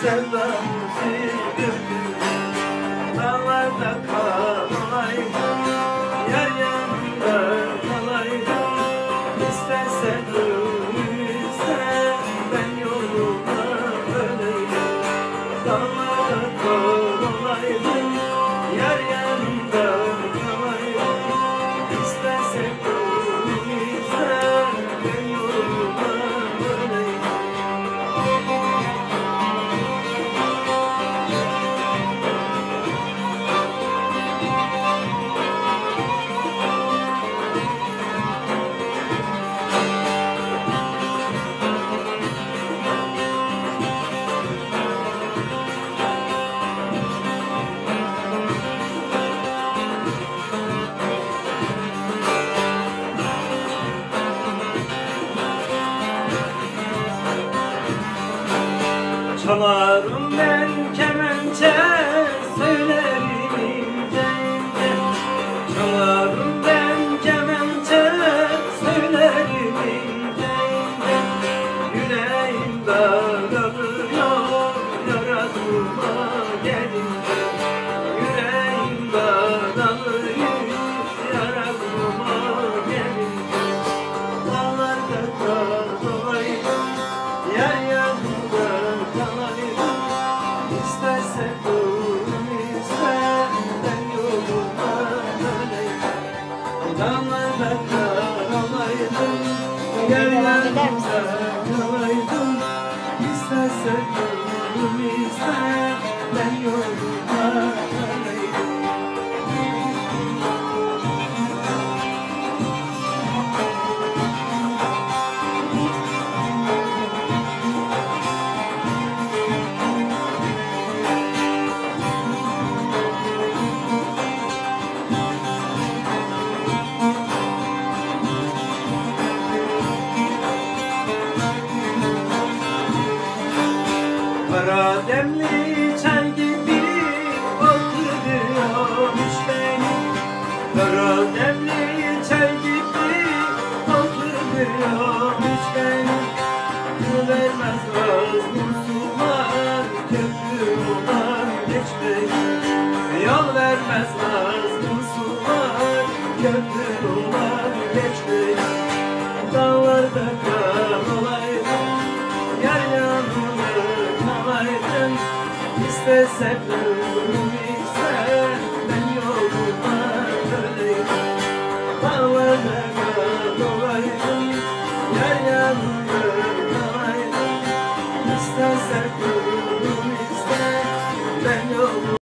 sevdamızı gördüm. Dağlarda kalaydım, yar yanında kalaydım. İstersen önümüzde ben yoluma öleyim. Dağlarda kalaydım, yar yanında kalaydım. İstersen önümüzde ben yoluma öleyim. Çalarım ben kemençe, söylerim ince ince. Çalarım ben kemençe, söylerim ince ince. Yüreğim dağılıyor, yaratıma gelince. Yüreğim dağılıyor, yaratıma gelince. Dağlarda kalaydım, yar yanında kalaydım. İstersen önümüzde ben yoluma öleyim. Dağlarda kalaydım, yar yanında kalaydım. İstersen önümüzde ben yoluma öleyim. Kara demli çay gibi oturuyormuş beni. Kara demli çay gibi oturuyormuş beni. Yol vermez vazgeçmez, köprü olan geçmeyi. Yol vermez vazgeçmez, köprü olan geçmeyi. Dağlarda kalaydım, yar yanında kalaydım. İstesem